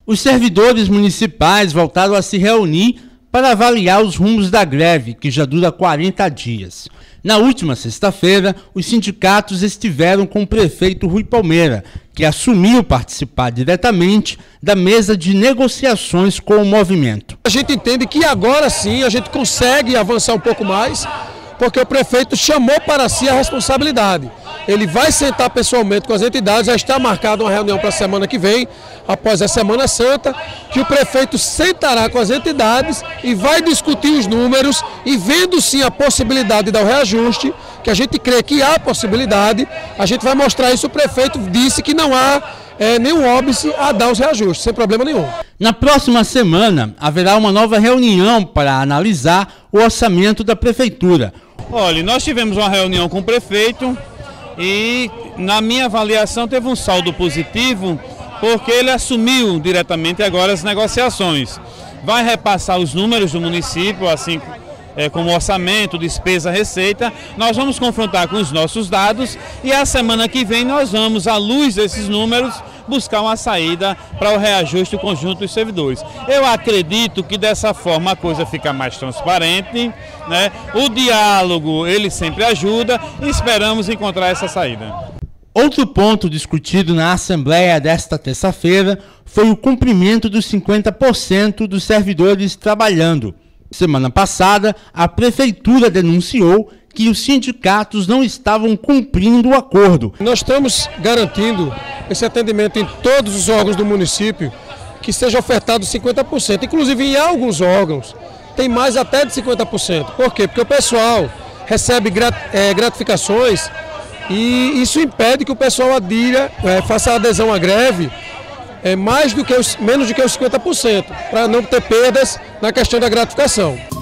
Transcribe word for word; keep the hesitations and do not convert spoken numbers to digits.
Os servidores municipais voltaram a se reunir para avaliar os rumos da greve, que já dura quarenta dias. Na última sexta-feira, os sindicatos estiveram com o prefeito Rui Palmeira, que assumiu participar diretamente da mesa de negociações com o movimento. A gente entende que agora sim a gente consegue avançar um pouco mais, porque o prefeito chamou para si a responsabilidade. Ele vai sentar pessoalmente com as entidades, já está marcada uma reunião para a semana que vem, após a Semana Santa, que o prefeito sentará com as entidades e vai discutir os números e vendo sim a possibilidade de dar o reajuste, que a gente crê que há possibilidade, a gente vai mostrar isso. O prefeito disse que não há é, nenhum óbice a dar os reajustes, sem problema nenhum. Na próxima semana, haverá uma nova reunião para analisar o orçamento da prefeitura. Olha, nós tivemos uma reunião com o prefeito e, na minha avaliação, teve um saldo positivo, porque ele assumiu diretamente agora as negociações. Vai repassar os números do município, assim é, como orçamento, despesa, receita. Nós vamos confrontar com os nossos dados e a semana que vem nós vamos, à luz desses números, buscar uma saída para o reajuste do conjunto dos servidores. Eu acredito que dessa forma a coisa fica mais transparente, né? O diálogo, ele sempre ajuda e esperamos encontrar essa saída. Outro ponto discutido na Assembleia desta terça-feira foi o cumprimento dos cinquenta por cento dos servidores trabalhando. Semana passada, a Prefeitura denunciou que os sindicatos não estavam cumprindo o acordo. Nós estamos garantindo esse atendimento em todos os órgãos do município, que seja ofertado cinquenta por cento. Inclusive em alguns órgãos tem mais até de cinquenta por cento. Por quê? Porque o pessoal recebe gratificações e isso impede que o pessoal adira, é, faça a adesão à greve é, mais do que os, menos do que os cinquenta por cento, para não ter perdas na questão da gratificação.